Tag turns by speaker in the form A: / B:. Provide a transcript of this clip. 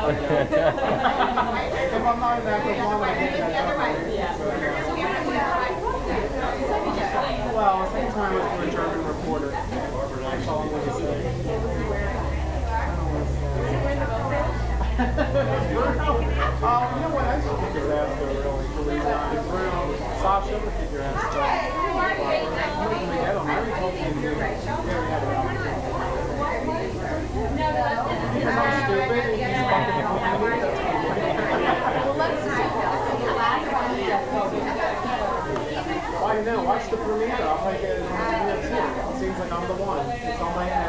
A: If I'm not in that for long, I get that. Well, same time as for a German reporter. That's all I'm going to say. You know what? I should kick his ass though, really, for resign. Sasha would kick your ass though. I already told you to do it. He's not stupid, he's fucking funny. Why now? Watch the premiere. I'll take it as it seems like I'm the one. It's on my ass.